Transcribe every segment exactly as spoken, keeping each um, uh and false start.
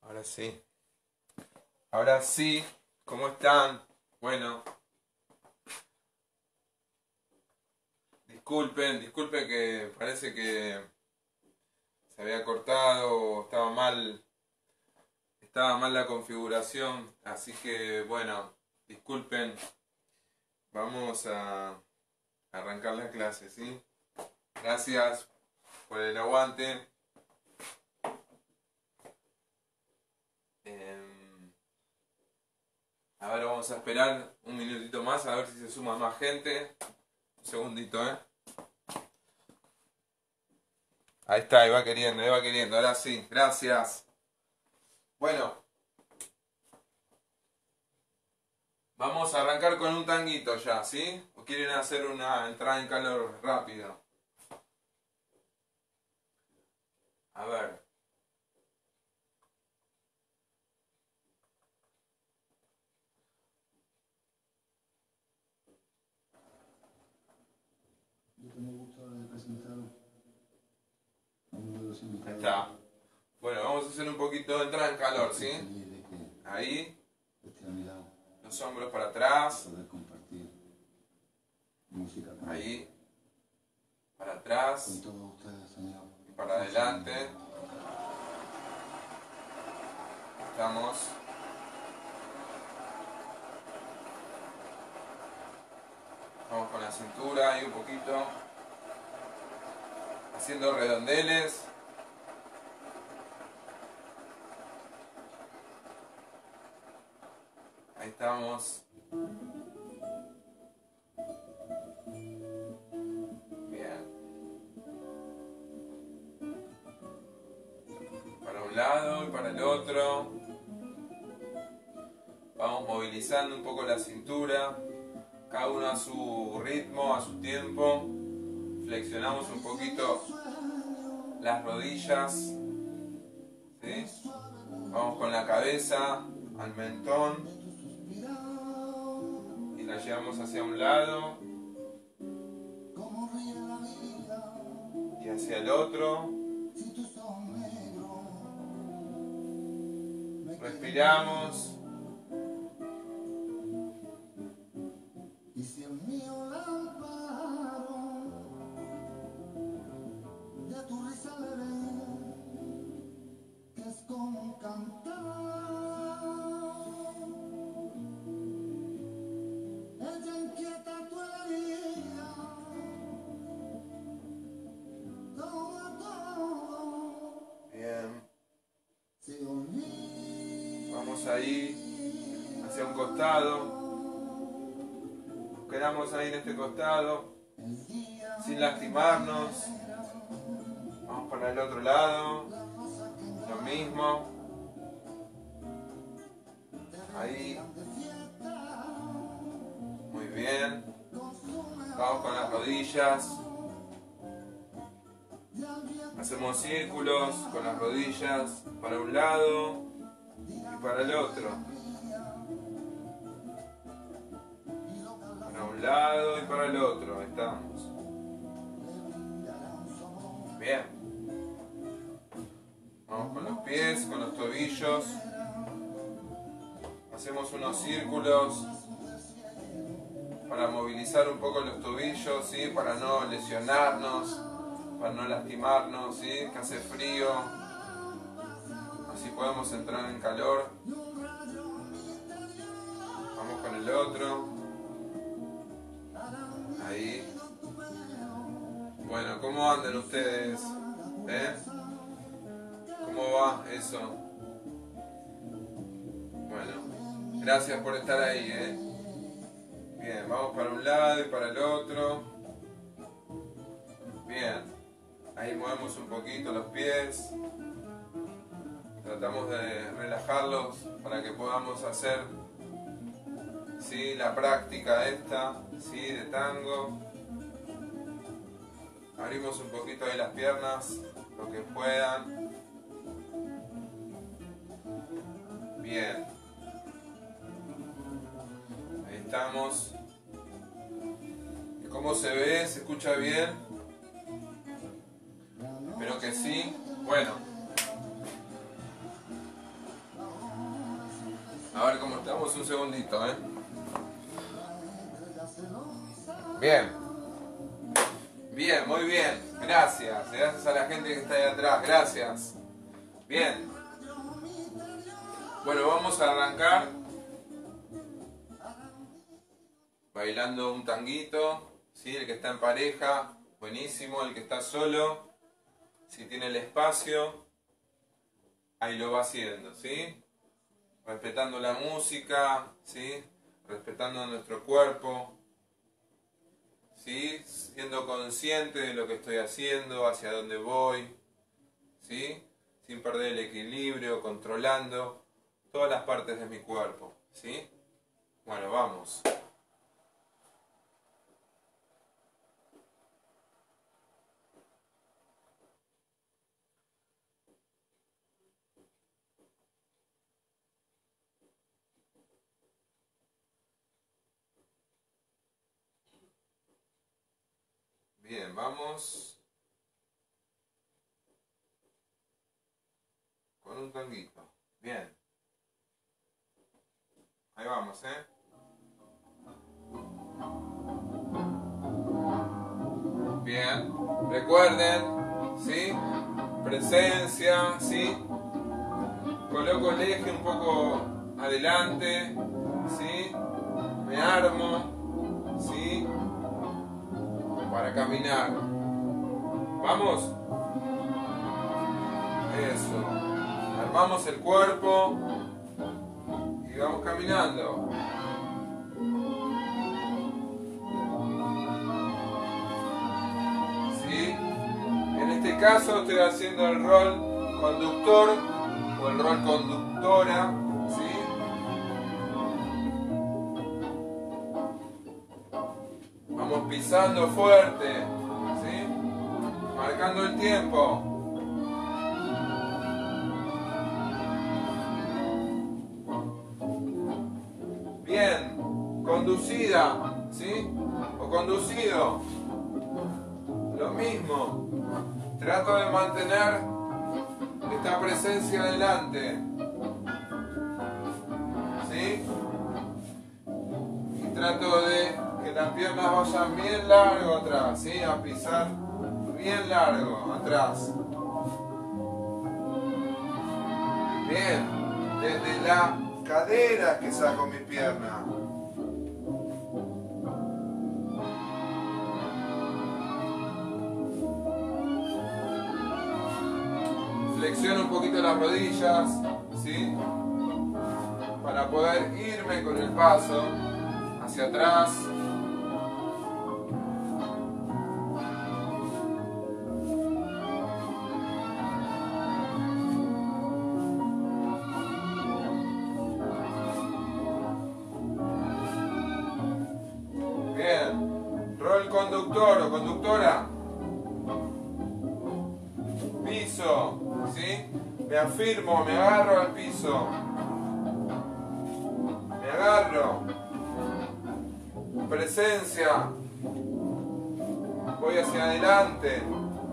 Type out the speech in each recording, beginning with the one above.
Ahora sí. Ahora sí. ¿Cómo están? Bueno. Disculpen, disculpen que parece que se había cortado o estaba mal. Estaba mal la configuración. Así que bueno, disculpen. Vamos a arrancar la clase, ¿sí? Gracias por el aguante. Eh, a ver, vamos a esperar un minutito más a ver si se suma más gente. Un segundito, ¿eh? Ahí está, ahí va queriendo, ahí va queriendo. Ahora sí, gracias. Bueno. Vamos a arrancar con un tanguito ya, ¿sí? ¿O quieren hacer una entrada en calor rápido? A ver. Yo tengo gusto de presentar a uno de los invitados. Ahí está. Bueno, vamos a hacer un poquito de entrada en calor, ¿sí? Ahí. Los hombros para atrás. Poder compartir música con ahí. Para atrás. Con todos ustedes, Señor. Y para adelante. Estamos. Vamos con la cintura ahí un poquito. Haciendo redondeles. Ahí estamos. Bien. Para un lado y para el otro. Vamos movilizando un poco la cintura. Cada uno a su ritmo, a su tiempo. Flexionamos un poquito las rodillas. ¿Sí? Vamos con la cabeza al mentón. Y la llevamos hacia un lado. Y hacia el otro. Respiramos. Ahí hacia un costado, nos quedamos ahí en este costado sin lastimarnos. Vamos para el otro lado, lo mismo, ahí, muy bien. Vamos con las rodillas, hacemos círculos con las rodillas para un lado y para el otro, para un lado y para el otro. Ahí estamos. Bien. Vamos con los pies, con los tobillos. Hacemos unos círculos para movilizar un poco los tobillos, ¿sí? Para no lesionarnos, para no lastimarnos, ¿sí? Que hace frío. Así podemos entrar en calor. Vamos con el otro. Ahí. Bueno, ¿cómo andan ustedes? ¿Eh? ¿Cómo va eso? Bueno, gracias por estar ahí, ¿eh? Bien, vamos para un lado y para el otro. Bien. Ahí movemos un poquito los pies. Tratamos de relajarlos para que podamos hacer, ¿sí? La práctica esta, ¿sí? De tango. Abrimos un poquito ahí las piernas, lo que puedan. Bien. Ahí estamos. ¿Cómo se ve? ¿Se escucha bien? Espero que sí. Bueno. A ver cómo estamos, un segundito, ¿eh? Bien. Bien, muy bien. Gracias. Gracias a la gente que está ahí atrás. Gracias. Bien. Bueno, vamos a arrancar bailando un tanguito. ¿Sí? El que está en pareja, buenísimo. El que está solo, si tiene el espacio, ahí lo va haciendo, ¿sí? Respetando la música, ¿sí? Respetando nuestro cuerpo, ¿sí? Siendo consciente de lo que estoy haciendo, hacia dónde voy, ¿sí? Sin perder el equilibrio, controlando todas las partes de mi cuerpo, ¿sí? Bueno, vamos. Bien, vamos con un tanguito. Bien. Ahí vamos, ¿eh? Bien. Recuerden, ¿sí? Presencia, ¿sí? Coloco el eje un poco adelante, ¿sí? Me armo, ¿sí? Para caminar. ¿Vamos? Eso. Armamos el cuerpo y vamos caminando. ¿Sí? En este caso estoy haciendo el rol conductor o el rol conductora. ¿Sí? Vamos pisando fuerte, ¿sí? Marcando el tiempo. Bien, conducida, ¿sí? O conducido. Lo mismo. Trato de mantener esta presencia adelante, ¿sí? Y trato de que las piernas vayan bien largo atrás, ¿sí? A pisar bien largo atrás. Bien, desde la cadera que saco mi pierna. Flexiono un poquito las rodillas, ¿sí? Para poder irme con el paso hacia atrás. Bien, rol conductor o conductora. Piso, ¿sí? Me afirmo, me agarro al piso. Me agarro. Presencia. Voy hacia adelante.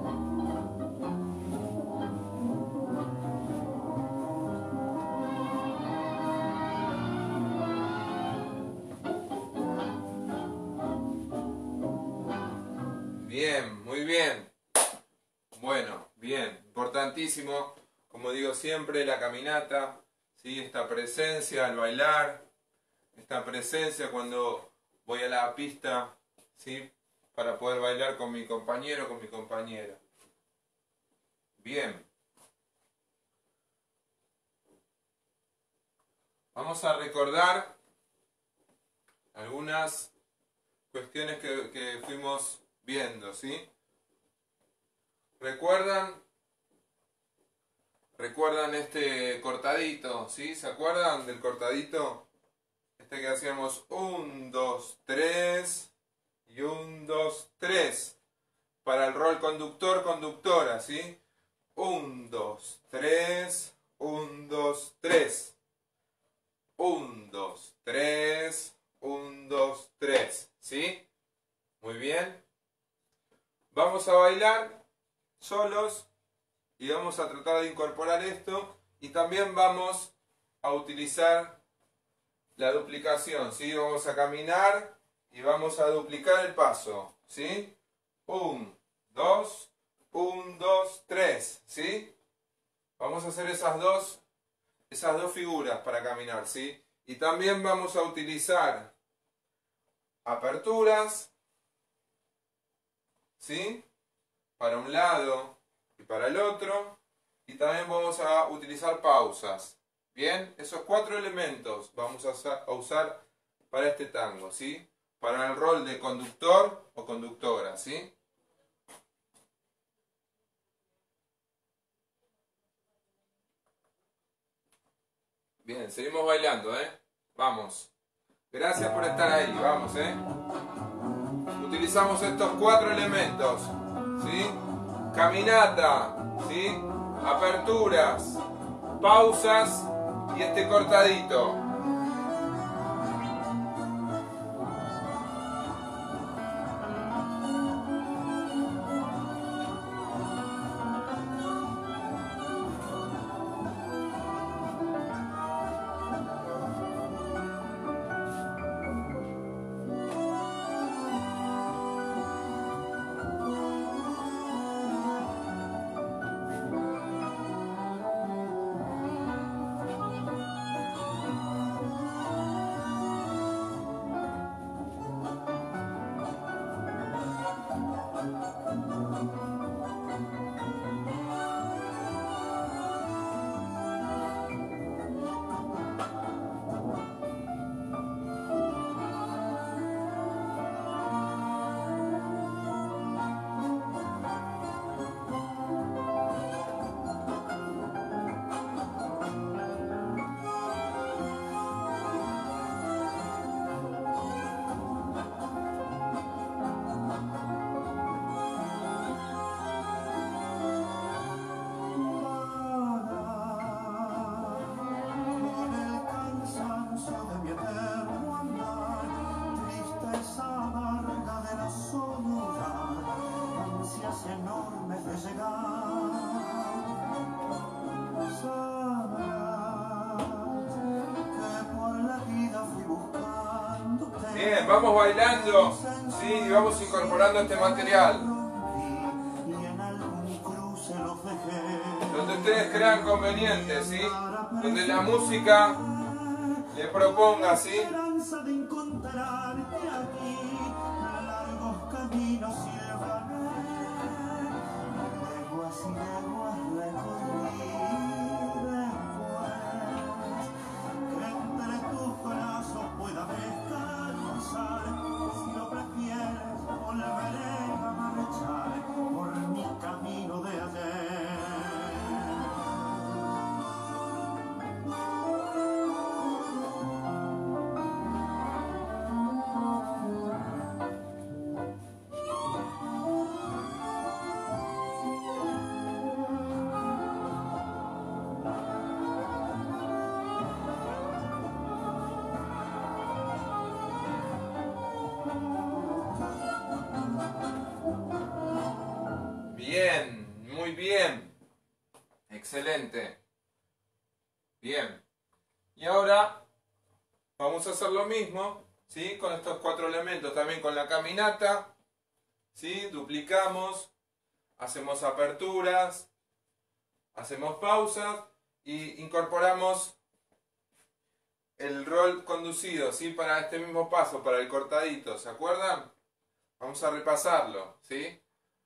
Bien, muy bien. Bueno, bien. Importantísimo, como digo siempre, la caminata, ¿sí? Esta presencia al bailar, esta presencia cuando voy a la pista, ¿sí? Para poder bailar con mi compañero, con mi compañera. Bien. Vamos a recordar algunas cuestiones que, que fuimos viendo, ¿sí? ¿Recuerdan? ¿Recuerdan este cortadito? ¿Sí? ¿Se acuerdan del cortadito? Este que hacíamos un, dos, tres y un, dos, tres. Para el rol conductor, conductora, ¿sí? un, dos, tres, un, dos, tres. un, dos, tres, un, dos, tres. ¿Sí? Muy bien. Vamos a bailar solos y vamos a tratar de incorporar esto y también vamos a utilizar la duplicación, ¿sí? Vamos a caminar y vamos a duplicar el paso, ¿sí? Un, dos, un, dos, tres, ¿sí? Vamos a hacer esas dos, esas dos figuras para caminar, ¿sí? Y también vamos a utilizar aperturas, ¿sí? Para un lado y para el otro. Y también vamos a utilizar pausas. Bien, esos cuatro elementos vamos a usar para este tango, ¿sí? Para el rol de conductor o conductora, ¿sí? Bien, seguimos bailando, ¿eh? Vamos. Gracias por estar ahí, vamos, ¿eh? Utilizamos estos cuatro elementos, ¿sí? Caminata, ¿sí? Aperturas, pausas y este cortadito. Bien, vamos bailando, sí, y vamos incorporando este material. Donde ustedes crean conveniente, ¿sí? Donde la música le proponga, ¿sí? Bien, muy bien. Excelente. Bien. Y ahora vamos a hacer lo mismo, ¿sí? Con estos cuatro elementos, también con la caminata, ¿sí? Duplicamos, hacemos aperturas, hacemos pausas y incorporamos el rol conducido, ¿sí? Para este mismo paso, para el cortadito, ¿se acuerdan? Vamos a repasarlo, ¿sí?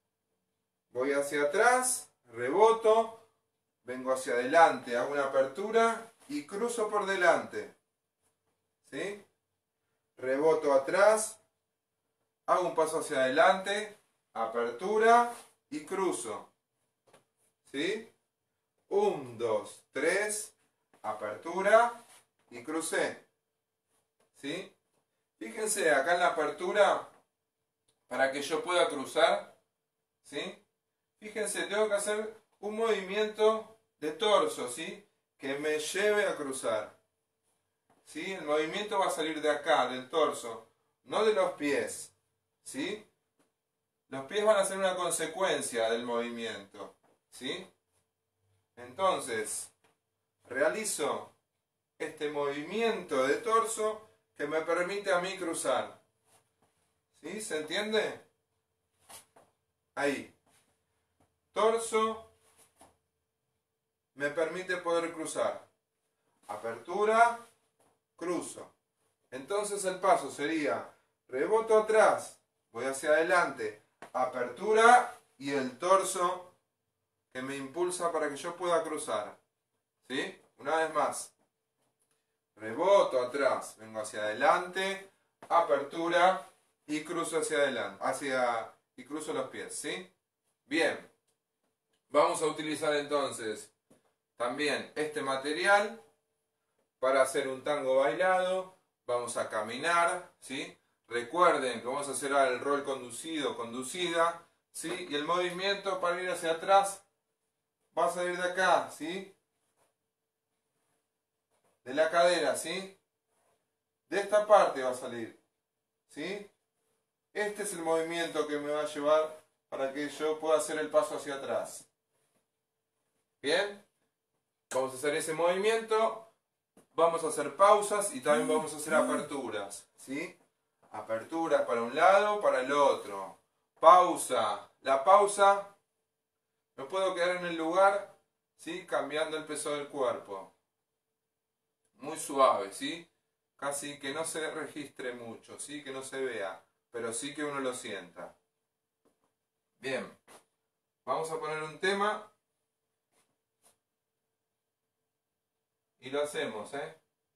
Voy hacia atrás, reboto, vengo hacia adelante, hago una apertura y cruzo por delante, ¿sí? Reboto atrás, hago un paso hacia adelante, apertura y cruzo, ¿sí? Un, dos, tres, apertura y crucé, ¿sí? Fíjense acá en la apertura, para que yo pueda cruzar, ¿sí? Fíjense, tengo que hacer un movimiento de torso, ¿sí? Que me lleve a cruzar, ¿sí? El movimiento va a salir de acá, del torso, no de los pies, ¿sí? Los pies van a ser una consecuencia del movimiento, ¿sí? Entonces, realizo este movimiento de torso que me permite a mí cruzar. ¿Sí? ¿Se entiende? Ahí. Torso me permite poder cruzar. Apertura, cruzo. Entonces el paso sería reboto atrás, voy hacia adelante, apertura y el torso que me impulsa para que yo pueda cruzar. ¿Sí? Una vez más. Reboto atrás, vengo hacia adelante, apertura y cruzo hacia adelante, hacia y cruzo los pies, ¿sí? Bien. Vamos a utilizar entonces también este material para hacer un tango bailado. Vamos a caminar, ¿sí? Recuerden que vamos a hacer el rol conducido, conducida, ¿sí? Y el movimiento para ir hacia atrás va a salir de acá, ¿sí? De la cadera, ¿sí? De esta parte va a salir, ¿sí? Este es el movimiento que me va a llevar para que yo pueda hacer el paso hacia atrás. ¿Bien? Vamos a hacer ese movimiento. Vamos a hacer pausas y también vamos a hacer aperturas, ¿sí? Aperturas para un lado, para el otro. Pausa. La pausa, me puedo quedar en el lugar, ¿sí? Cambiando el peso del cuerpo. Muy suave, ¿sí? Casi que no se registre mucho, ¿sí? Que no se vea, pero sí que uno lo sienta. Bien. Vamos a poner un tema. Y lo hacemos, ¿eh?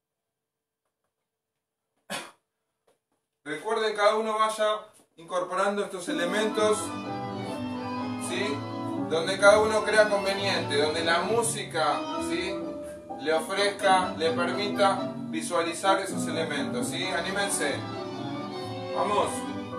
Recuerden, cada uno vaya incorporando estos elementos, ¿sí? Donde cada uno crea conveniente, donde la música, ¿sí? Le ofrezca, le permita visualizar esos elementos, ¿sí? Anímense. Vamos.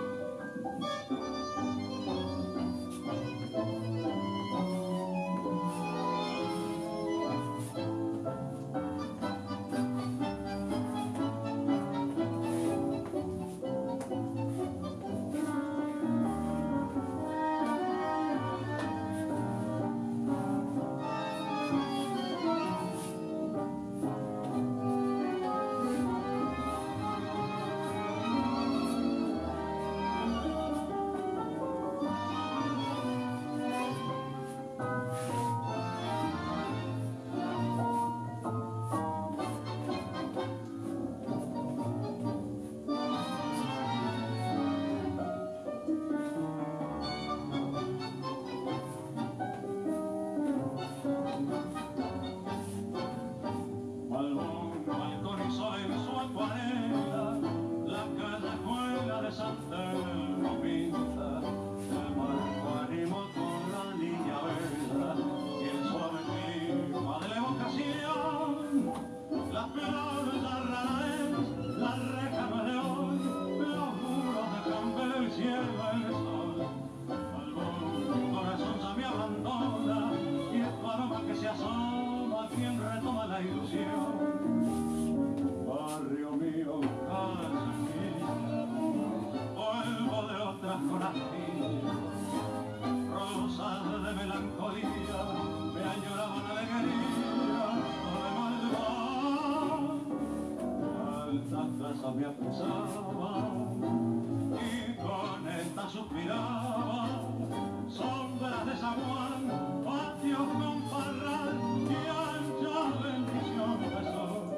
Me apresaba y con esta suspiraba, sombras de zaguán, patios con parral y ancha bendición de sol.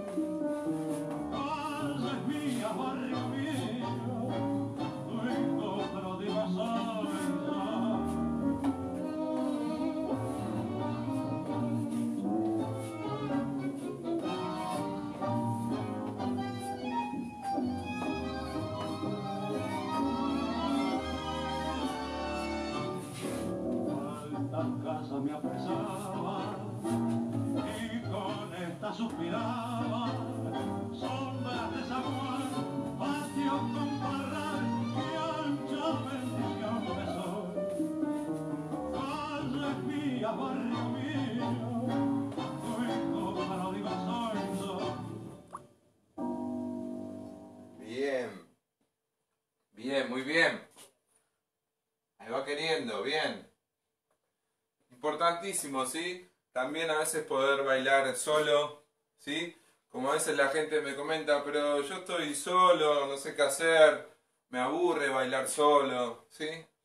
Calles mías, barrio mío, tu hijo pródigo sabe me apresaba y con esta suspiraba, sombras de zaguán, patios con parral y ancha bendición de sol. Calles mías, barrio mío, tu hijo pródigo soy. Bien. Bien, muy bien. Ahí va queriendo, bien. Importantísimo, ¿sí? También a veces poder bailar solo, ¿sí? Como a veces la gente me comenta, pero yo estoy solo, no sé qué hacer, me aburre bailar solo, ¿sí?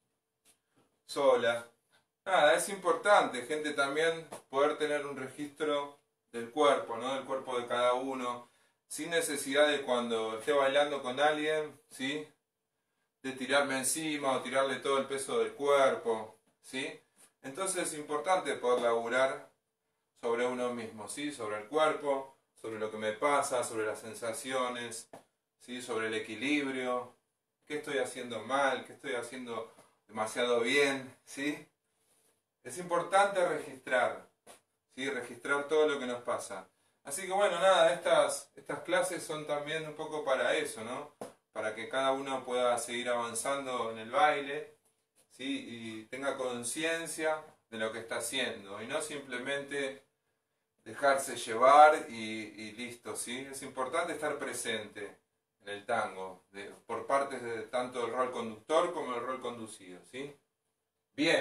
Sola. Nada, es importante, gente, también poder tener un registro del cuerpo, ¿no? Del cuerpo de cada uno, sin necesidad de cuando esté bailando con alguien, ¿sí? De tirarme encima o tirarle todo el peso del cuerpo, ¿sí? Entonces es importante poder laburar sobre uno mismo, ¿sí? Sobre el cuerpo, sobre lo que me pasa, sobre las sensaciones, ¿sí? Sobre el equilibrio, qué estoy haciendo mal, qué estoy haciendo demasiado bien, ¿sí? Es importante registrar, ¿sí? Registrar todo lo que nos pasa. Así que bueno, nada, estas, estas clases son también un poco para eso, ¿no? Para que cada uno pueda seguir avanzando en el baile, ¿sí? Y tenga conciencia de lo que está haciendo y no simplemente dejarse llevar y, y listo, ¿sí? Es importante estar presente en el tango, de, por partes de tanto del rol conductor como el rol conducido, ¿sí? Bien.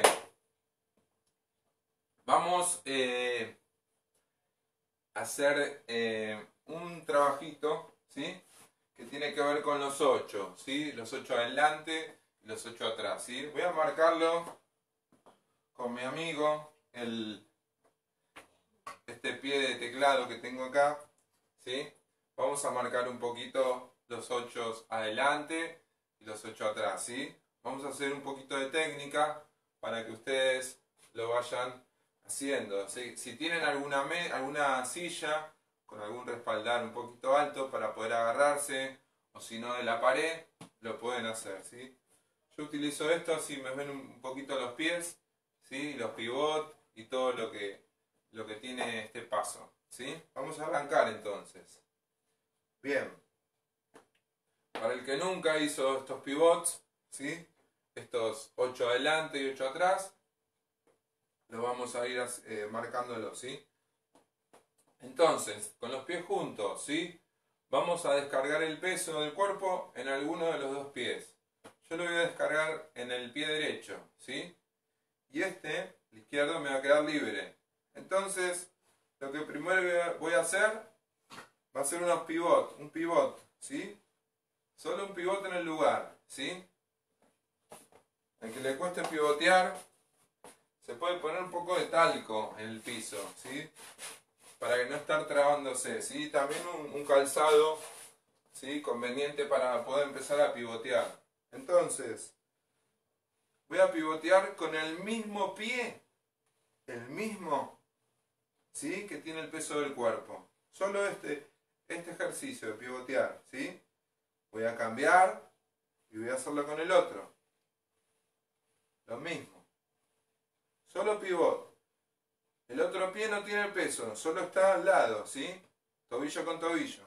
Vamos eh, a hacer eh, un trabajito, ¿sí? Que tiene que ver con los ocho, ¿sí? Los ocho adelante y los ocho atrás, ¿sí? Voy a marcarlo con mi amigo, el, este pie de teclado que tengo acá, ¿sí? Vamos a marcar un poquito los ocho adelante y los ocho atrás, ¿sí? Vamos a hacer un poquito de técnica para que ustedes lo vayan haciendo. ¿Sí? Si tienen alguna, me, alguna silla con algún respaldar un poquito alto para poder agarrarse, o si no de la pared, lo pueden hacer, ¿sí? Yo utilizo esto, así me ven un poquito los pies, ¿sí? Los pivots y todo lo que, lo que tiene este paso, ¿sí? Vamos a arrancar entonces. Bien. Para el que nunca hizo estos pivots, ¿sí? Estos ocho adelante y ocho atrás, lo vamos a ir eh, marcándolo, ¿sí? Entonces, con los pies juntos, ¿sí? Vamos a descargar el peso del cuerpo en alguno de los dos pies. Yo lo voy a descargar en el pie derecho, ¿sí? Y este, el izquierdo, me va a quedar libre. Entonces, lo que primero voy a hacer va a ser unos pivot, un pivot, ¿sí? Solo un pivot en el lugar, ¿sí? El que le cueste pivotear, se puede poner un poco de talco en el piso, ¿sí? Para que no estar trabándose, ¿sí? También un, un calzado, ¿sí? Conveniente para poder empezar a pivotear. Entonces, voy a pivotear con el mismo pie, el mismo, ¿sí? Que tiene el peso del cuerpo. Solo este, este ejercicio de pivotear, ¿sí? Voy a cambiar y voy a hacerlo con el otro. Lo mismo. Solo pivot. El otro pie no tiene peso, solo está al lado, ¿sí? Tobillo con tobillo.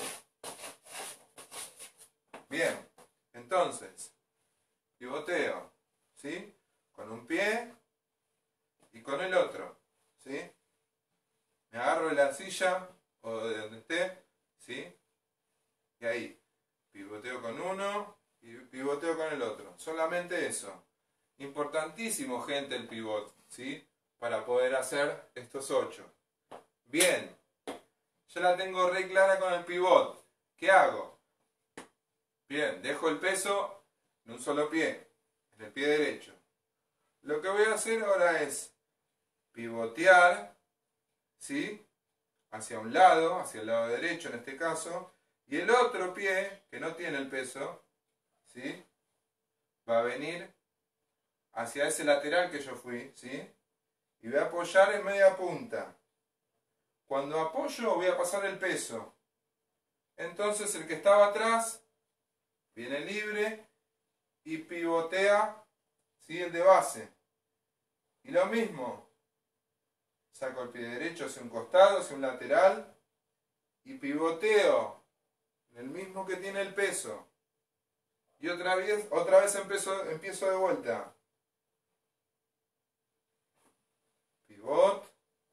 Bien, entonces, pivoteo, ¿sí? Con un pie y con el otro, ¿sí? Me agarro de la silla o de donde esté, ¿sí? Y ahí, pivoteo con uno y pivoteo con el otro. Solamente eso. Importantísimo, gente, el pivot, ¿sí? Para poder hacer estos ocho. Bien, ya la tengo re clara con el pivot. ¿Qué hago? Bien, dejo el peso en un solo pie, en el pie derecho. Lo que voy a hacer ahora es pivotear, ¿sí? Hacia un lado, hacia el lado derecho en este caso, y el otro pie, que no tiene el peso, ¿sí? Va a venir hacia ese lateral que yo fui, ¿sí? Y voy a apoyar en media punta. Cuando apoyo voy a pasar el peso. Entonces el que estaba atrás viene libre y pivotea, ¿sí? El de base. Y lo mismo. Saco el pie derecho hacia un costado, hacia un lateral. Y pivoteo en el mismo que tiene el peso. Y otra vez, otra vez empiezo, empiezo de vuelta. Pivot.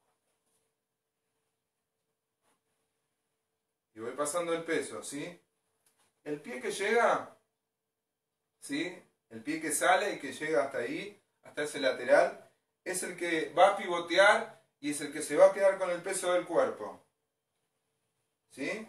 Y voy pasando el peso, ¿sí? El pie que llega, ¿sí? El pie que sale y que llega hasta ahí, hasta ese lateral, es el que va a pivotear y es el que se va a quedar con el peso del cuerpo. ¿Sí?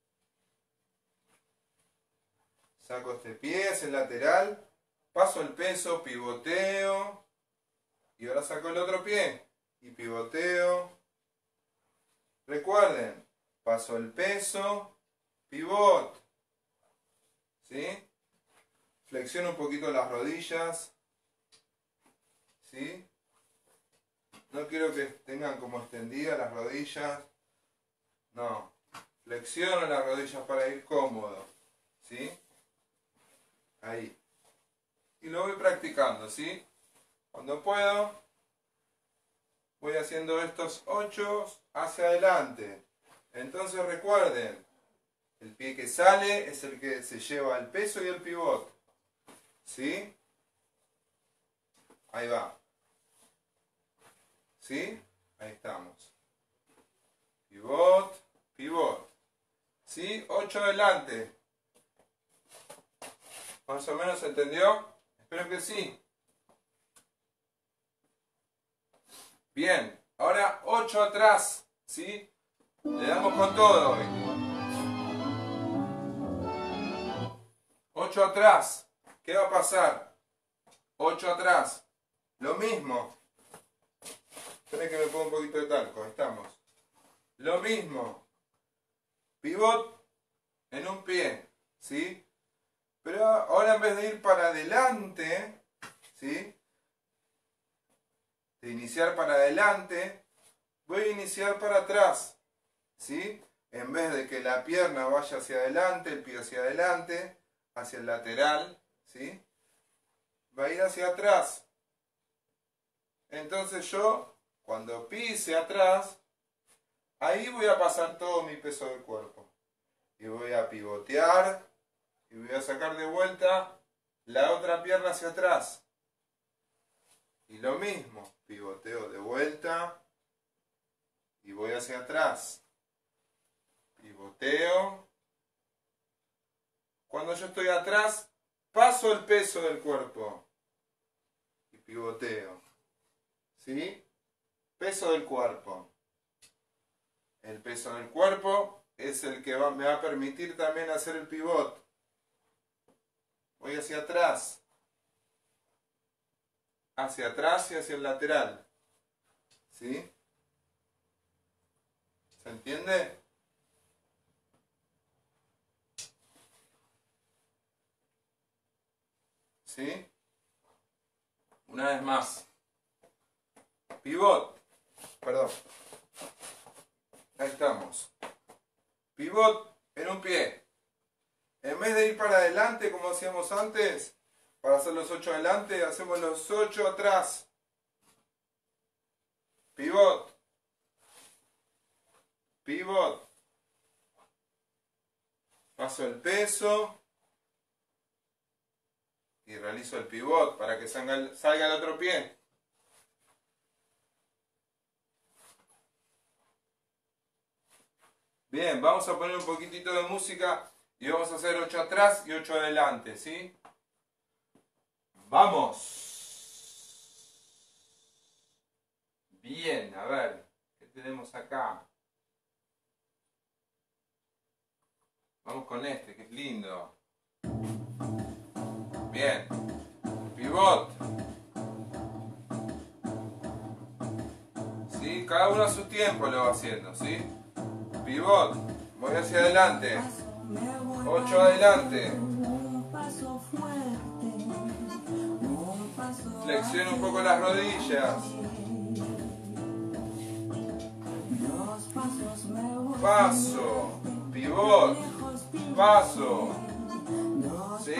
Saco este pie, es el lateral, paso el peso, pivoteo, y ahora saco el otro pie, y pivoteo. Recuerden, paso el peso, pivot, ¿sí? Flexiono un poquito las rodillas, ¿sí? No quiero que tengan como extendidas las rodillas, no. Flexiono las rodillas para ir cómodo, ¿sí? Ahí. Y lo voy practicando, ¿sí? Cuando puedo, voy haciendo estos ocho hacia adelante. Entonces recuerden, el pie que sale es el que se lleva el peso y el pivot. ¿Sí? Ahí va. ¿Sí? Ahí estamos. Pivot, pivot. ¿Sí? ocho adelante. ¿Más o menos se entendió? Espero que sí. Bien, ahora ocho atrás, ¿sí? Le damos con todo hoy. ocho atrás. ¿Qué va a pasar? ocho atrás. Lo mismo. Esperen que me ponga un poquito de talco. Ahí estamos. Lo mismo. Pivot en un pie, ¿sí? Pero ahora en vez de ir para adelante, ¿sí? De iniciar para adelante, voy a iniciar para atrás, ¿sí? En vez de que la pierna vaya hacia adelante, el pie hacia adelante, hacia el lateral, ¿sí? Va a ir hacia atrás. Entonces yo, cuando pise atrás, ahí voy a pasar todo mi peso del cuerpo. Y voy a pivotear. Y voy a sacar de vuelta la otra pierna hacia atrás. Y lo mismo, pivoteo de vuelta y voy hacia atrás. Pivoteo. Cuando yo estoy atrás, paso el peso del cuerpo y pivoteo. ¿Sí? Peso del cuerpo. El peso del cuerpo es el que va, me va a permitir también hacer el pivot. Voy hacia atrás, hacia atrás y hacia el lateral, ¿sí? ¿Se entiende? ¿Sí? Una vez más. Pivot, perdón. Ahí estamos. Pivot en un pie. En vez de ir para adelante como hacíamos antes, para hacer los ocho adelante, hacemos los ocho atrás. Pivot. Pivot. Paso el peso. Y realizo el pivot para que salga el, salga el otro pie. Bien, vamos a poner un poquitito de música. Y vamos a hacer ocho atrás y ocho adelante, ¿sí? ¡Vamos! Bien, a ver, ¿qué tenemos acá? Vamos con este, que es lindo. Bien. Pivot. ¿Sí? Cada uno a su tiempo lo va haciendo, ¿sí? Pivot. Voy hacia adelante. ocho adelante. Flexiono un poco las rodillas. Paso. Pivot. Paso. ¿Sí?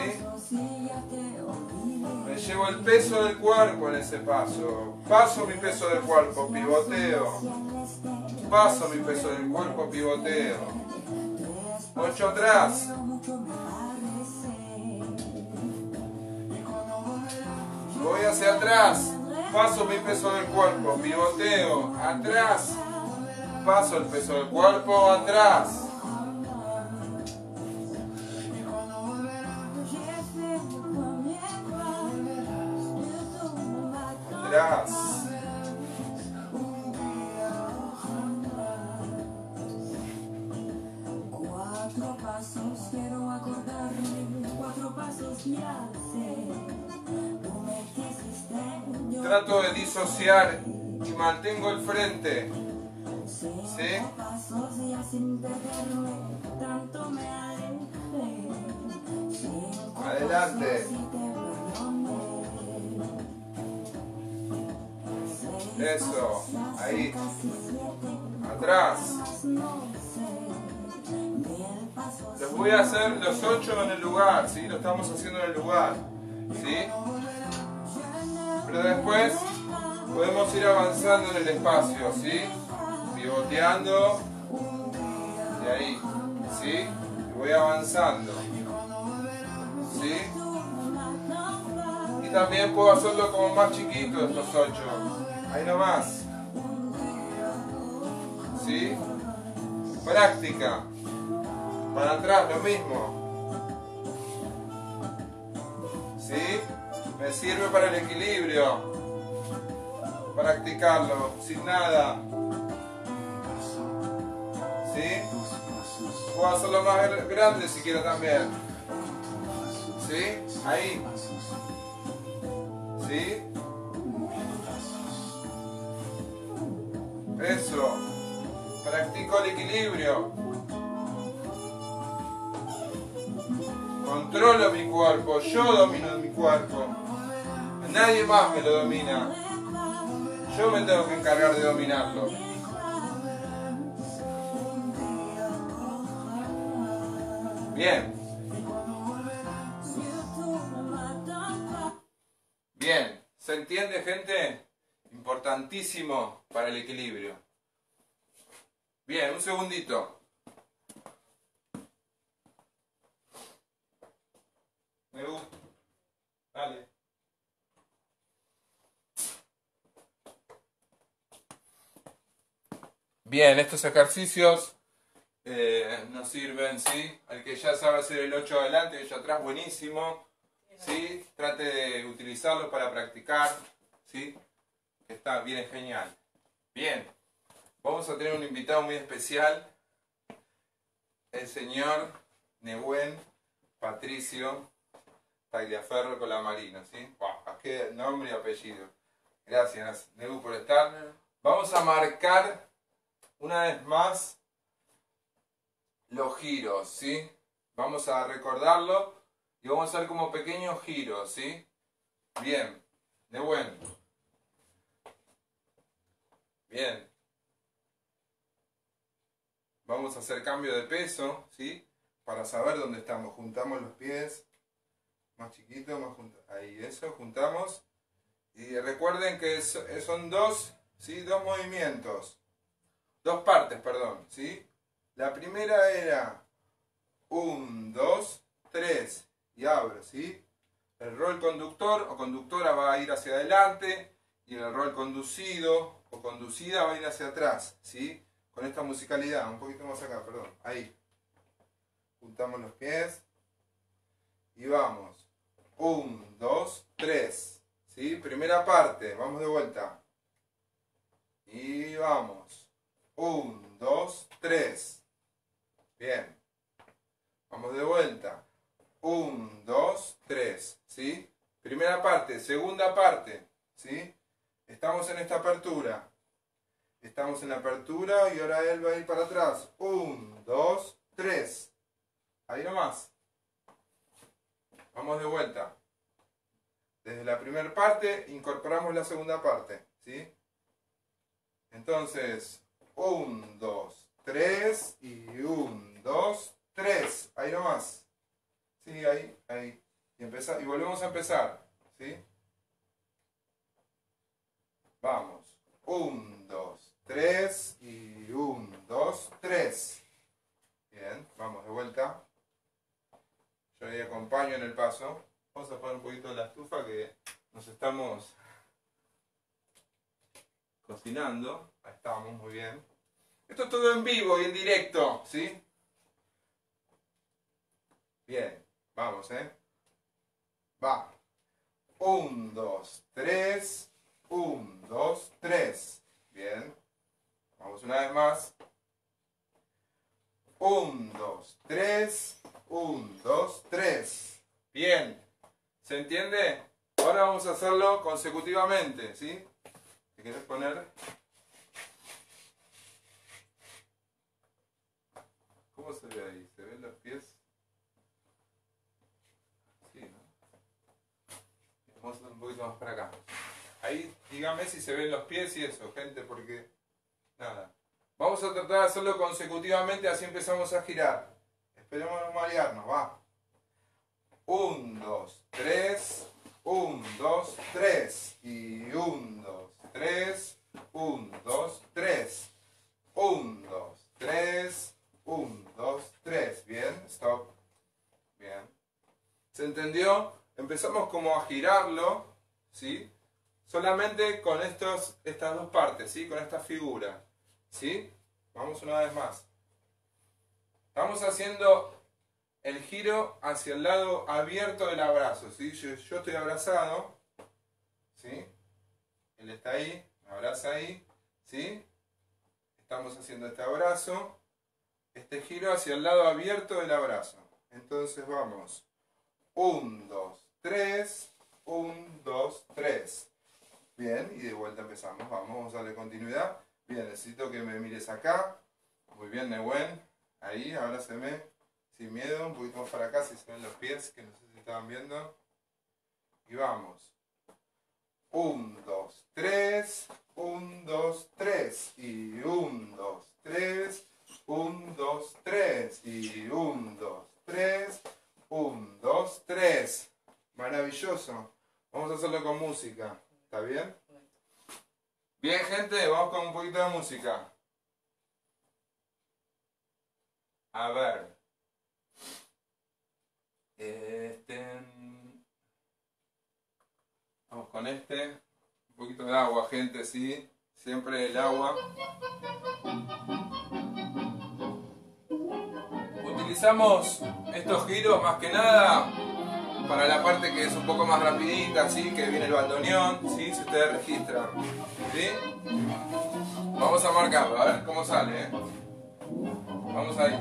Me llevo el peso del cuerpo en ese paso. Paso mi peso del cuerpo, pivoteo. Paso mi peso del cuerpo, pivoteo. ocho atrás. Voy hacia atrás. Paso mi peso del cuerpo, pivoteo. Atrás. Paso el peso del cuerpo, atrás. Atrás. Cinco pasos quiero acordarme, cuatro pasos ya sé. Tú me quisiste, yo Trato de disociar y mantengo el frente. cinco ¿Sí? pasos ya sin perderme, tanto me alejé. Cinco Adelante. pasos y te perdoné. Seis Eso. pasos ya Ahí. son casi siete. Atrás. Más no sé. Mil pasos Les voy a hacer los ocho en el lugar, ¿sí? Lo estamos haciendo en el lugar, ¿sí? Pero después podemos ir avanzando en el espacio, ¿sí? Pivoteando. Y ahí, ¿sí? Y voy avanzando, ¿sí? Y también puedo hacerlo como más chiquito estos ocho. Ahí nomás. ¿Sí? Práctica. Para atrás lo mismo. ¿Sí? Me sirve para el equilibrio. Practicarlo sin nada. ¿Sí? Puedo hacerlo más grande si quiero también. ¿Sí? Ahí. ¿Sí? Eso. Practico el equilibrio. Controlo mi cuerpo. Yo domino mi cuerpo. Nadie más me lo domina. Yo me tengo que encargar de dominarlo. Bien. Bien. ¿Se entiende, gente? Importantísimo para el equilibrio. Bien, un segundito. Me gusta. Dale. Bien, estos ejercicios eh, nos sirven, ¿sí? Al que ya sabe hacer el ocho adelante y ocho atrás, buenísimo. ¿Sí? Trate de utilizarlo para practicar, ¿sí? Está bien, es genial. Bien, vamos a tener un invitado muy especial, el señor Nehuen Patricio Tagliaferro Colamarino, ¿sí? Wow, qué nombre y apellido. Gracias, Nehu, por estar. Vamos a marcar una vez más los giros, ¿sí? Vamos a recordarlo y vamos a hacer como pequeños giros, ¿sí? Bien, Nehuen. Bien. Vamos a hacer cambio de peso, ¿sí? Para saber dónde estamos. Juntamos los pies. Más chiquito, más junto. Ahí, eso, juntamos. Y recuerden que son dos, ¿sí? Dos movimientos. Dos partes, perdón, ¿sí? La primera era un, dos, tres. Y abro, ¿sí? El rol conductor o conductora va a ir hacia adelante. Y el rol conducido o conducida va a ir hacia atrás, ¿sí? Con esta musicalidad, un poquito más acá, perdón, ahí. Juntamos los pies y vamos. Un, dos, tres, ¿sí? Primera parte, vamos de vuelta. Y vamos. Un, dos, tres. Bien. Vamos de vuelta. Un, dos, tres, ¿sí? Primera parte, segunda parte, ¿sí? Estamos en esta apertura. Estamos en la apertura y ahora él va a ir para atrás. Un, dos, tres. Ahí nomás. Vamos de vuelta. Desde la primera parte incorporamos la segunda parte, ¿sí? Entonces, un, dos, tres y un, dos, tres. Ahí nomás. Sí, ahí, ahí. Y, empezar, y volvemos a empezar, ¿sí? Vamos. Un, dos, tres y un, dos, tres. Bien, vamos de vuelta. Yo ahí acompaño en el paso. Vamos a poner un poquito de la estufa que nos estamos cocinando. Ahí estamos, muy bien. Esto es todo en vivo y en directo, ¿sí? Bien, vamos, ¿eh? Va. Un, dos, tres. Un, dos, tres. Bien. Vamos una vez más. un, dos, tres, un, dos, tres. Bien, ¿se entiende? Ahora vamos a hacerlo consecutivamente, ¿sí? ¿Te querés poner? ¿Cómo se ve ahí? ¿Se ven los pies? Sí, ¿no? Vamos a hacer un poquito más para acá. Ahí, dígame si se ven los pies y eso, gente, porque... Nada. Vamos a tratar de hacerlo consecutivamente, así empezamos a girar. Esperemos no marearnos, va. un, dos, tres, un, dos, tres. Y un, dos, tres, un, dos, tres. un, dos, tres, un, dos, tres. Bien, stop. Bien. ¿Se entendió? Empezamos como a girarlo, ¿sí? Solamente con estos, estas dos partes, ¿sí? Con esta figura, ¿sí? Vamos una vez más. Estamos haciendo el giro hacia el lado abierto del abrazo, ¿sí? Yo, yo estoy abrazado, ¿sí? Él está ahí, me abraza ahí, ¿sí? Estamos haciendo este abrazo, este giro hacia el lado abierto del abrazo. Entonces vamos. uno, dos, tres, uno, dos, tres. Bien, y de vuelta empezamos. Vamos, vamos a darle continuidad. Bien, necesito que me mires acá. Muy bien, Nehuen. Ahí, abrázame. Sin miedo, un poquito más para acá, si se ven los pies, que no sé si estaban viendo. Y vamos. uno, dos, tres. uno, dos, tres. Y uno, dos, tres. uno, dos, tres. Y uno, dos, tres. uno, dos, tres. Maravilloso. Vamos a hacerlo con música. ¿Está bien? Bien, gente, vamos con un poquito de música. A ver. Este. Vamos con este. Un poquito de agua, gente, sí. Siempre el agua. Utilizamos estos giros más que nada para la parte que es un poco más rapidita, ¿sí? Que viene el bandoneón, ¿sí? Si ustedes registran, ¿sí? Vamos a marcarlo, a ver cómo sale, ¿eh? Vamos ahí.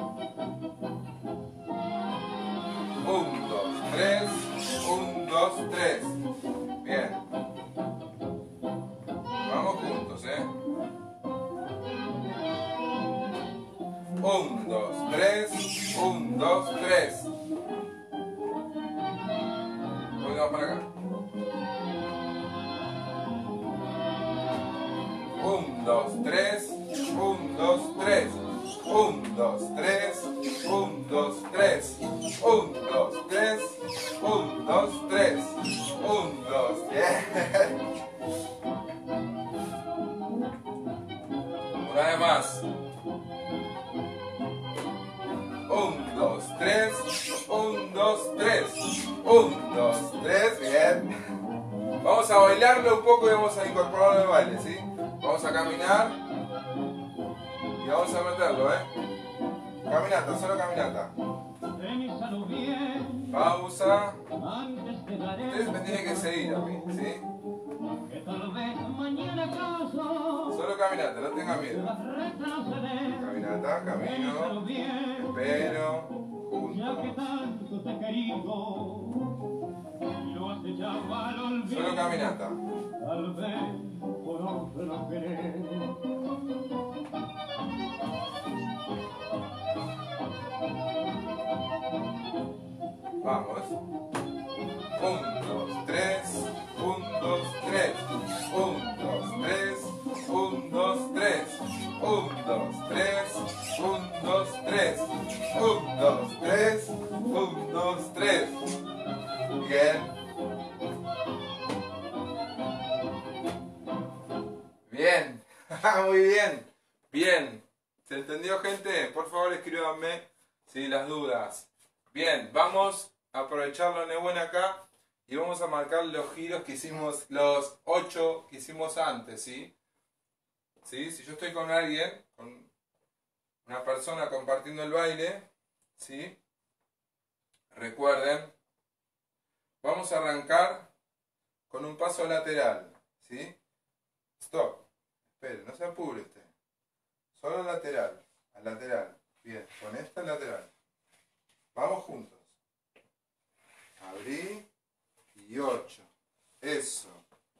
uno, dos, tres. uno, dos, tres. Bien. Vamos juntos, ¿eh? uno, dos, tres. uno, dos, tres. Vamos para acá. uno, dos, tres. uno, dos, tres. uno, dos, tres. uno, dos, tres. uno, dos, tres. uno, dos, tres. uno, dos, tres. Una vez más. uno, dos, tres. uno, dos, tres. uno, dos, tres. Bien. Vamos a bailarlo un poco y vamos a incorporarlo al baile, ¿sí? Vamos a caminar y vamos a meterlo, ¿eh? Caminata, solo caminata. Pausa. Ustedes me tienen que seguir a mí, ¿sí? Solo caminata, no tengan miedo. Caminata, camino, espero, juntos. Solo caminata. Vamos. Un, dos, tres. Un, dos, tres. Un, dos, tres. Un, dos, tres. Un, dos, tres. Un, dos, tres. Un, dos, tres. Un, dos, tres. Bien. Bien. Muy bien. Bien. ¿Se entendió, gente? Por favor, escríbanme si las dudas. Bien, vamos a aprovecharlo Nehuen acá y vamos a marcar los giros que hicimos, los ocho que hicimos antes, ¿sí? ¿Sí? Si yo estoy con alguien, con una persona compartiendo el baile, ¿sí? Recuerden, vamos a arrancar con un paso lateral, ¿sí? Stop. Espere, no se apure usted. Solo lateral, al lateral. Bien, con esta lateral. Vamos juntos. Abrí y ocho. Eso.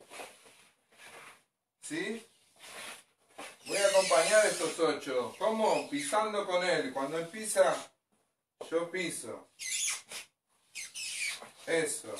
¿Sí? Voy a acompañar estos ocho. ¿Cómo? Pisando con él. Cuando él pisa, yo piso. Eso.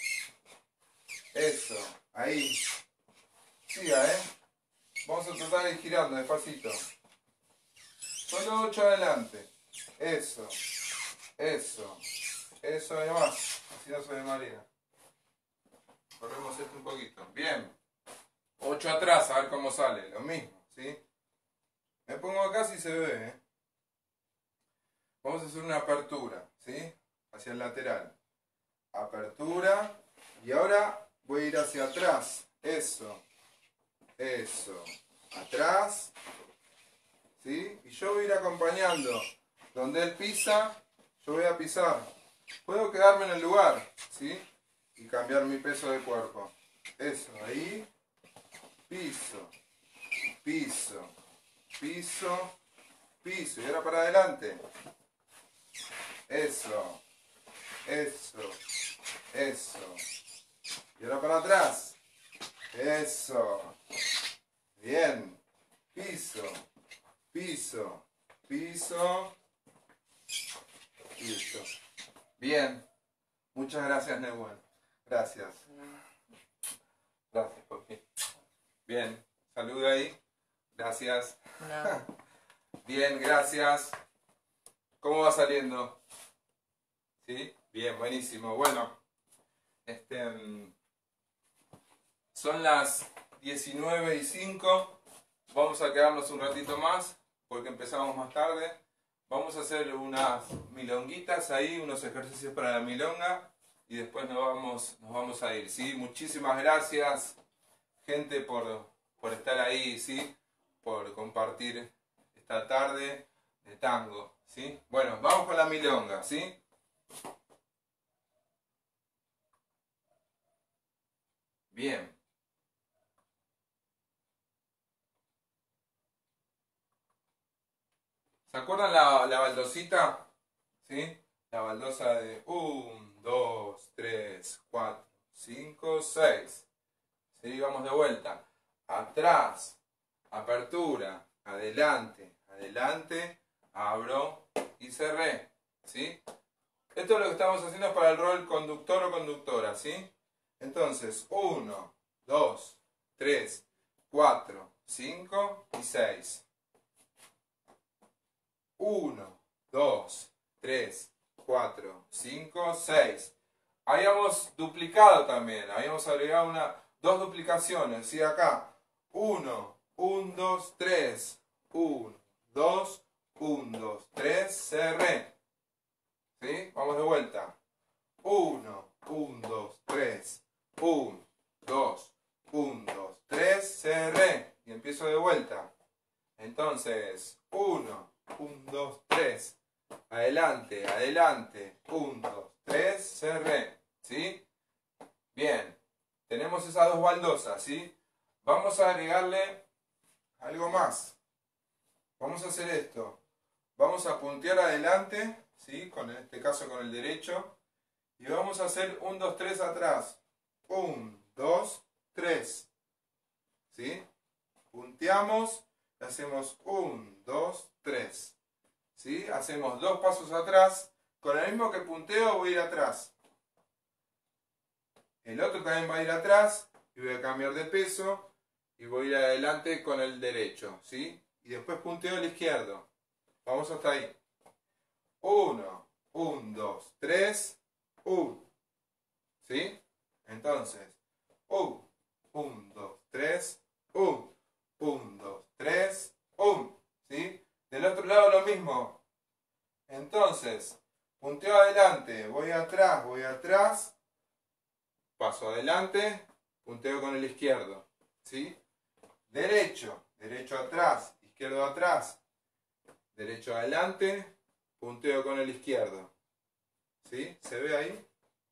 Eso. Ahí. Siga, ¿eh? Vamos a tratar de ir girando despacito. Solo ocho adelante. Eso. Eso. Eso además. Así no se me marea. Corremos esto un poquito. Bien. ocho atrás, a ver cómo sale. Lo mismo, ¿sí? Me pongo acá si se ve, ¿eh? Vamos a hacer una apertura, ¿sí? Hacia el lateral. Apertura. Y ahora voy a ir hacia atrás. Eso. Eso. Atrás. ¿Sí? Y yo voy a ir acompañando. Donde él pisa, yo voy a pisar. Puedo quedarme en el lugar, ¿sí? Y cambiar mi peso de cuerpo. Eso, ahí. Piso. Piso. Piso. Piso. Y ahora para adelante. Eso. Eso. Eso. Y ahora para atrás. Eso. Bien. Piso. Piso. Piso. Listo. Bien. Muchas gracias, Neuwen. Gracias. Gracias, Poppy. Bien. Saludo ahí. Gracias. No. Bien, gracias. ¿Cómo va saliendo? ¿Sí? Bien, buenísimo. Bueno, este, son las diecinueve y cinco. Vamos a quedarnos un ratito más porque empezamos más tarde. Vamos a hacer unas milonguitas ahí, unos ejercicios para la milonga y después nos vamos, nos vamos a ir. ¿Sí? Muchísimas gracias, gente, por, por estar ahí, ¿sí? Por compartir esta tarde de tango. ¿Sí? Bueno, vamos con la milonga, ¿sí? Bien. ¿Se acuerdan la, la baldosita? ¿Sí? La baldosa de uno, dos, tres, cuatro, cinco, seis. ¿Sí? Vamos de vuelta. Atrás. Apertura. Adelante. Adelante. Abro y cerré. ¿Sí? Esto es lo que estamos haciendo para el rol conductor o conductora. ¿Sí? Entonces, uno, dos, tres, cuatro, cinco y seis. uno, dos, tres, cuatro, cinco, seis. Habíamos duplicado también. Habíamos agregado una, dos duplicaciones. ¿Sí? Acá. uno, uno, dos, tres. uno, dos, uno, dos, tres. Cerré. ¿Sí? Vamos de vuelta. uno, uno, dos, tres. uno, dos, uno, dos, tres. Cerré. Y empiezo de vuelta. Entonces, uno, uno, dos, tres. Adelante, adelante. uno, dos, tres. Cerré. ¿Sí? Bien. Tenemos esas dos baldosas, ¿sí? Vamos a agregarle algo más. Vamos a hacer esto. Vamos a puntear adelante, ¿sí? Con, en este caso con el derecho. Y vamos a hacer uno, dos, tres atrás. uno, dos, tres. ¿Sí? Punteamos. Hacemos uno, dos, tres. ¿Sí? Hacemos dos pasos atrás. Con el mismo que punteo voy a ir atrás. El otro también va a ir atrás. Y voy a cambiar de peso. Y voy a ir adelante con el derecho. ¿Sí? Y después punteo el izquierdo. Vamos hasta ahí. uno, uno, dos, tres. uno. ¿Sí? Entonces. uno, uno, dos, tres. uno. uno, dos, tres. uno. ¿Sí? Del otro lado lo mismo. Entonces, punteo adelante, voy atrás, voy atrás, paso adelante, punteo con el izquierdo. ¿Sí? Derecho, derecho atrás, izquierdo atrás, derecho adelante, punteo con el izquierdo. ¿Sí? ¿Se ve ahí?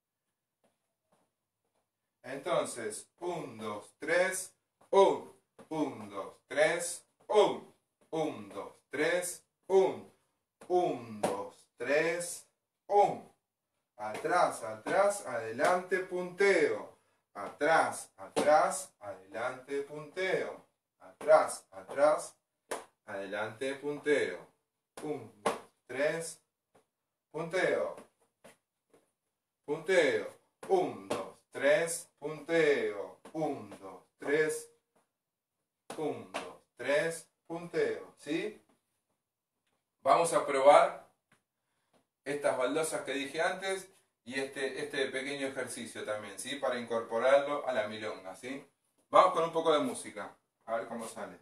Entonces, uno, dos, tres, uno, uno, dos, tres, uno, uno, dos, tres, uno, un, dos, tres, un. Atrás, atrás, adelante, punteo. Atrás, atrás, adelante, punteo. Atrás, atrás, adelante, punteo. un, dos, tres, punteo. Punteo. un, dos, tres, punteo. un, dos, tres. uno, dos, tres, punteo. ¿Sí? Vamos a probar estas baldosas que dije antes y este, este pequeño ejercicio también, ¿sí? Para incorporarlo a la milonga, ¿sí? Vamos con un poco de música, a ver cómo sale.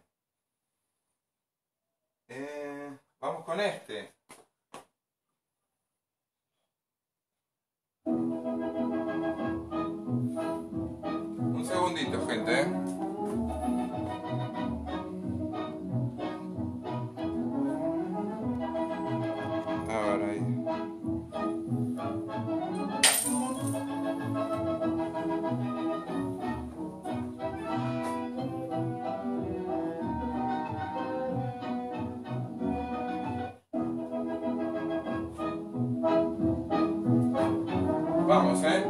Eh, vamos con este. Un segundito, gente, ¿eh? Vamos, ¿eh?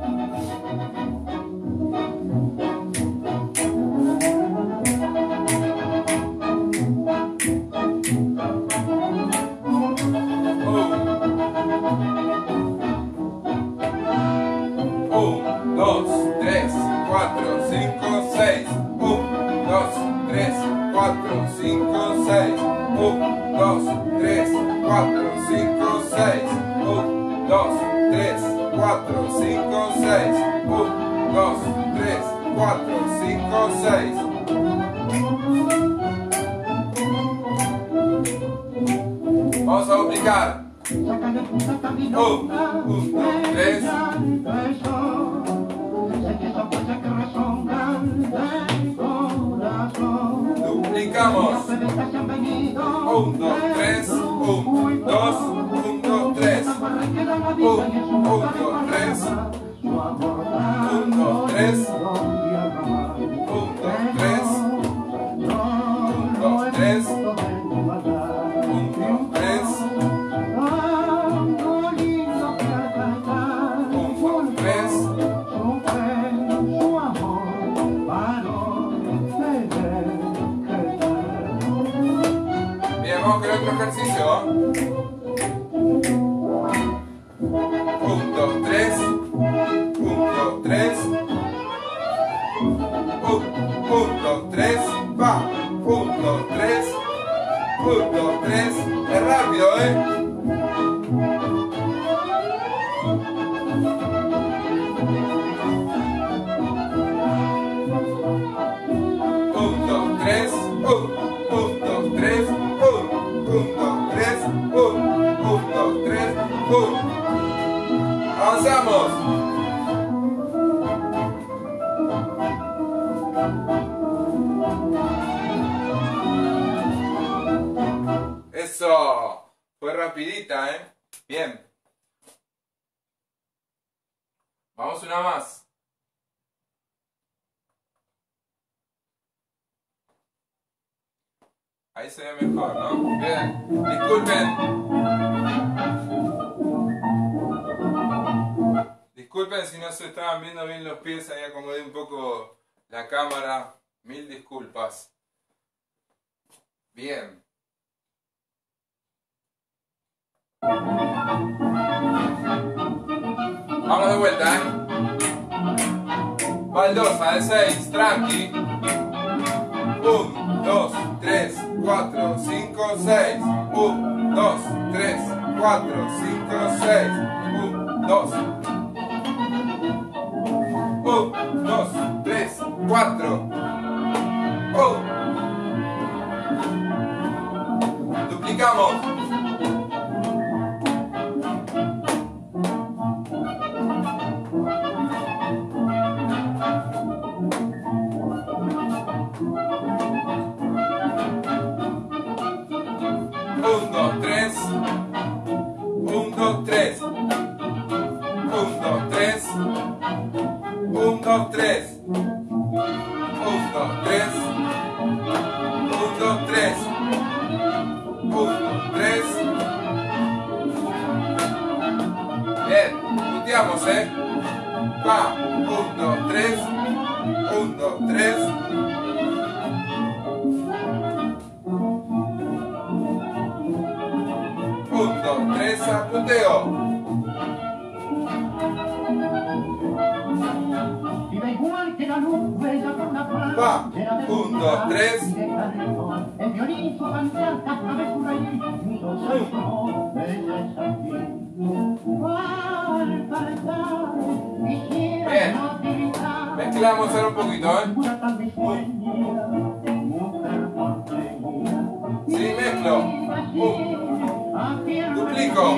Un, dos, tres, cuatro, cinco, seis. Un, dos, tres, cuatro, cinco, seis. Un, dos, tres, cuatro, cinco, seis. Un, dos, tres, cuatro, cinco, seis. un, dos, tres, cuatro, cinco, seis. Vamos a duplicar. Un, un, dos, tres. Duplicamos. Un, dos, tres. Un, dos, un, dos, tres. Un, un, dos, tres. Un, dos, tres. Un, dos, tres. Un, dos, tres. Un, dos, tres. Vamos con otro ejercicio. Un, dos, tres. Un, dos, tres. Un, un, dos, tres. Va. Un, dos, tres. Un, dos, tres. Es rápido, ¿eh? Un, dos, tres. Un, un, dos, tres. Un, dos, tres, un, un, dos, tres, un. Avanzamos. Eso. Fue rapidita, ¿eh? Bien. Vamos una más. Ahí se ve mejor, ¿no? Bien, disculpen. Disculpen si no se estaban viendo bien los pies, ahí acomodé un poco la cámara. Mil disculpas. Bien. Vamos de vuelta, ¿eh? Baldosa de seis, tranqui. Un, dos, tres, cuatro, cinco, seis. un, dos, tres, cuatro, cinco, seis. un, dos. un, dos, tres, cuatro. un. Duplicamos. Un, dos, tres. Un, dos, tres. Un, dos, tres. Un, dos, tres. Un, dos, tres. Un, dos, tres. Un, dos, tres. Bien, punteamos, ¿eh? Va, un, dos, tres. Un, dos, tres. Un, dos, tres, punteo. Va, un, dos, tres. Bien. Mezclamos ahora un poquito, ¿eh? Sí, mezclo. Un. Duplico.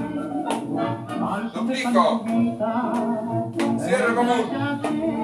Duplico. Cierro común.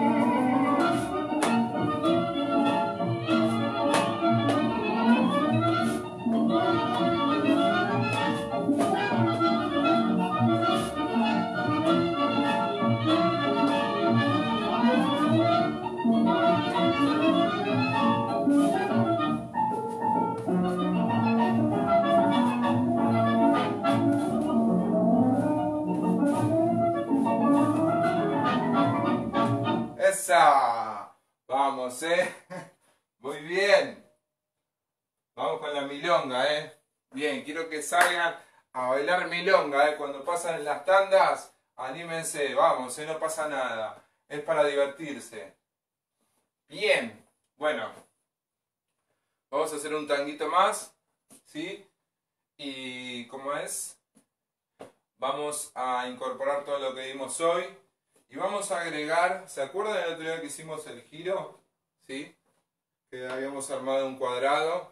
Esa. Vamos, eh. Muy bien. Vamos con la milonga, eh. Bien, quiero que salgan a bailar milonga, eh. Cuando pasan en las tandas, anímense, vamos, eh. No pasa nada. Es para divertirse. Bien. Bueno. Vamos a hacer un tanguito más, ¿sí? Y ¿cómo es? Vamos a incorporar todo lo que vimos hoy. Y vamos a agregar, ¿se acuerdan el otro día que hicimos el giro? ¿Sí? Que habíamos armado un cuadrado.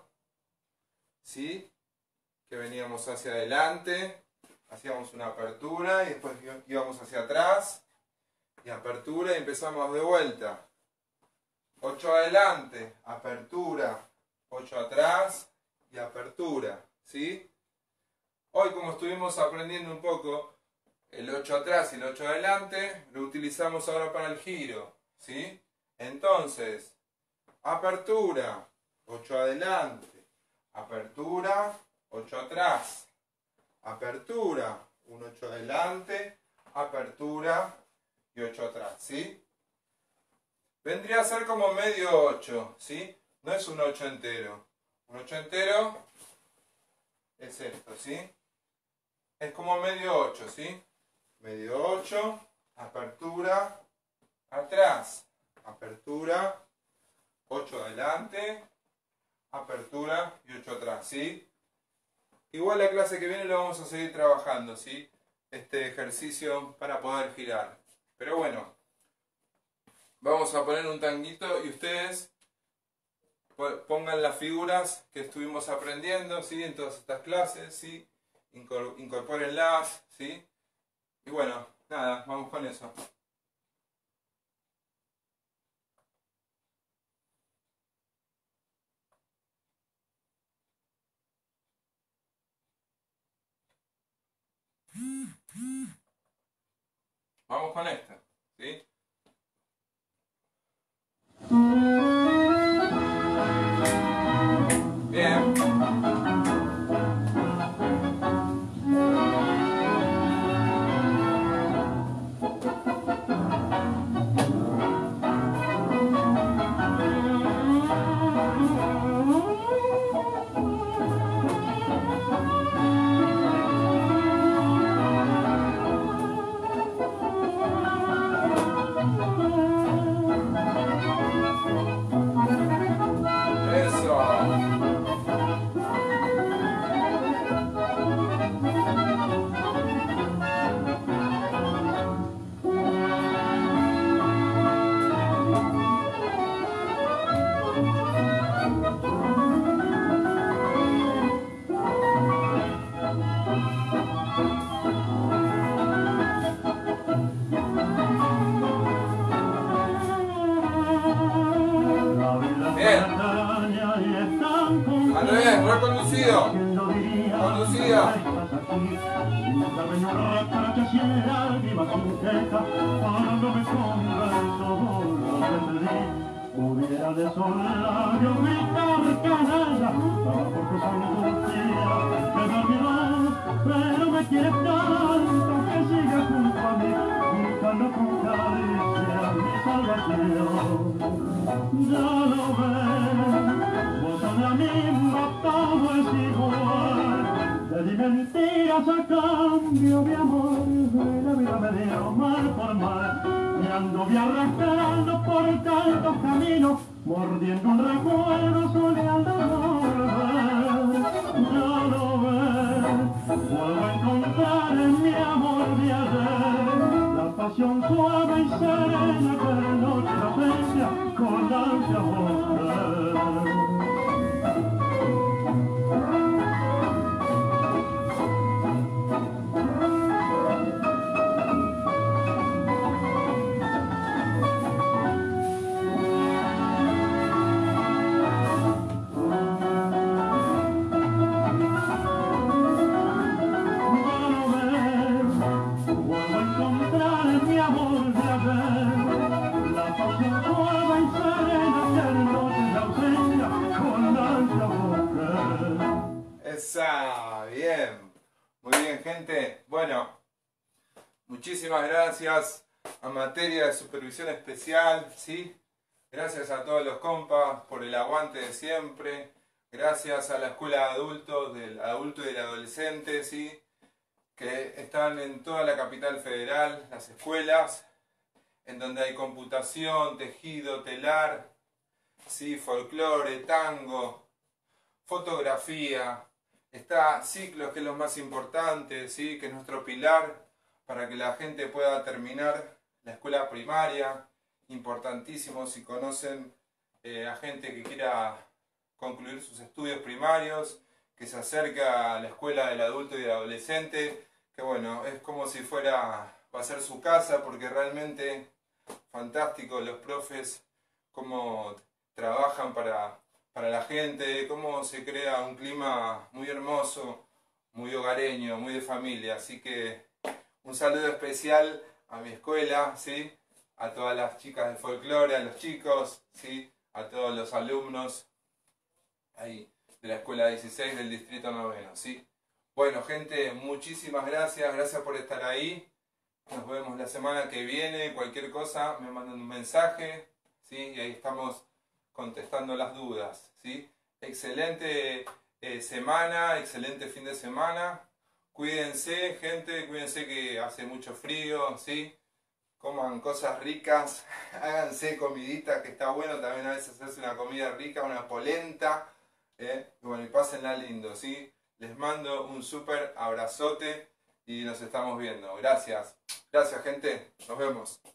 ¿Sí? Que veníamos hacia adelante. Hacíamos una apertura y después íbamos hacia atrás. Y apertura y empezamos de vuelta. ocho adelante, apertura. ocho atrás y apertura. ¿Sí? Hoy, como estuvimos aprendiendo un poco el ocho atrás y el ocho adelante, lo utilizamos ahora para el giro, ¿sí? Entonces, apertura, ocho adelante, apertura, ocho atrás, apertura, un ocho adelante, apertura y ocho atrás, ¿sí? Vendría a ser como medio ocho, ¿sí? No es un ocho entero. Un ocho entero es esto, ¿sí? Es como medio ocho, ¿sí? Medio ocho, apertura, atrás, apertura, ocho adelante, apertura y ocho atrás, ¿sí? Igual la clase que viene lo vamos a seguir trabajando, ¿sí? Este ejercicio para poder girar. Pero bueno, vamos a poner un tanguito y ustedes pongan las figuras que estuvimos aprendiendo, ¿sí? En todas estas clases, ¿sí? Incorpórenlas, ¿sí? Y bueno, nada, vamos con eso. Vamos con esta, ¿sí? Bien. Al revés, reconducido. Conducida. Hubiera de sola yo gritar canalla, tampoco soy tu tía, que me olvidó, pero me quieres tanto que sigas días a cambio de amor, la vida me dio mal por mal. Me anduve arrastrando por tantos caminos, mordiendo un recuerdo soleado de volver. No lo ves, vuelvo a encontrar en mi amor de ayer la pasión suave y serena que de noche de ausencia con ansia volver. Esa, bien, muy bien gente. Bueno, muchísimas gracias a Materia de Supervisión Especial, ¿sí? Gracias a todos los compas por el aguante de siempre. Gracias a la Escuela de Adultos, del adulto y del adolescente, ¿sí? Que están en toda la capital federal, las escuelas, en donde hay computación, tejido, telar, ¿sí? Folclore, tango, fotografía. Está ciclos, que es lo más importante, ¿sí? Que es nuestro pilar para que la gente pueda terminar la escuela primaria. Importantísimo si conocen eh, a gente que quiera concluir sus estudios primarios, que se acerca a la escuela del adulto y del adolescente, que bueno, es como si fuera, va a ser su casa, porque realmente fantástico los profes, cómo trabajan para... para la gente, cómo se crea un clima muy hermoso, muy hogareño, muy de familia. Así que un saludo especial a mi escuela, ¿sí? A todas las chicas de folclore, a los chicos, ¿sí? A todos los alumnos ahí de la escuela dieciséis del distrito noveno, ¿sí? Bueno, gente, muchísimas gracias, gracias por estar ahí. Nos vemos la semana que viene. Cualquier cosa me mandan un mensaje, ¿sí? Y ahí estamos contestando las dudas, ¿sí? Excelente eh, semana, excelente fin de semana. Cuídense, gente, cuídense que hace mucho frío, ¿sí? Coman cosas ricas, háganse comidita, que está bueno también a veces hacerse una comida rica, una polenta, ¿eh? Y bueno, y pásenla lindo, ¿sí? Les mando un súper abrazote y nos estamos viendo. Gracias, gracias gente, nos vemos.